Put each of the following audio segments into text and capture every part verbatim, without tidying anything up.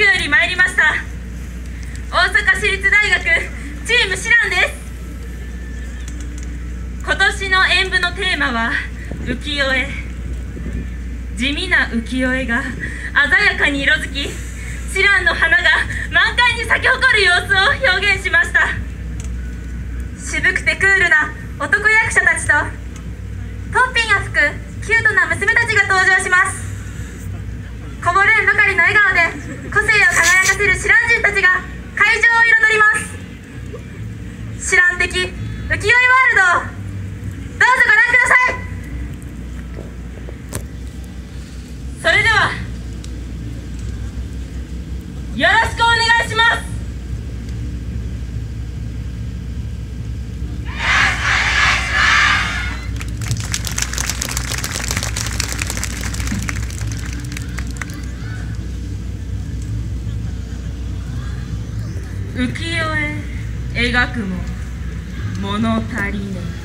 区より参りました大阪市立大学チームシランです。今年の演舞のテーマは浮世絵。地味な浮世絵が鮮やかに色づき、シランの花が満開に咲き誇る様子を表現しました。渋くてクールな男役者たちとポッピンが吹くキュートな娘たちが登場します。こぼれんばかりの笑顔で個性を輝かせるシラン人たちが会場を彩ります。シラン的浮世絵ワールドをどうぞご覧ください。それではよろしくお願いします。浮世絵描くも物足りねえ。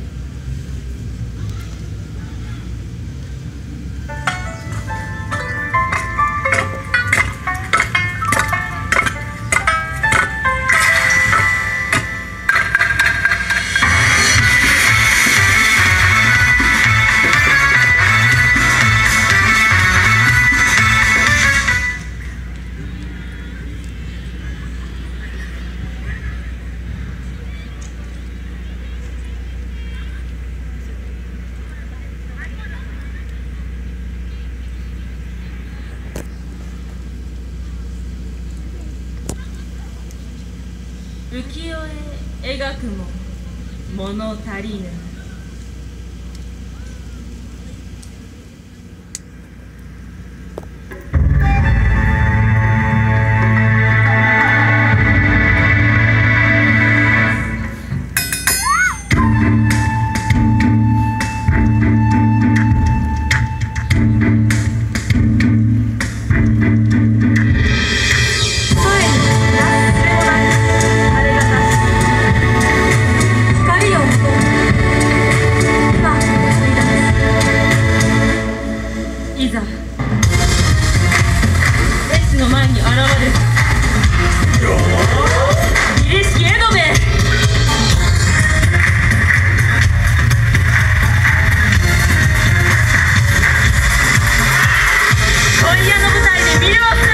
浮世絵描くも物足りぬ。いざレシの前に現れる儀式エドベ。今夜の舞台で見れます。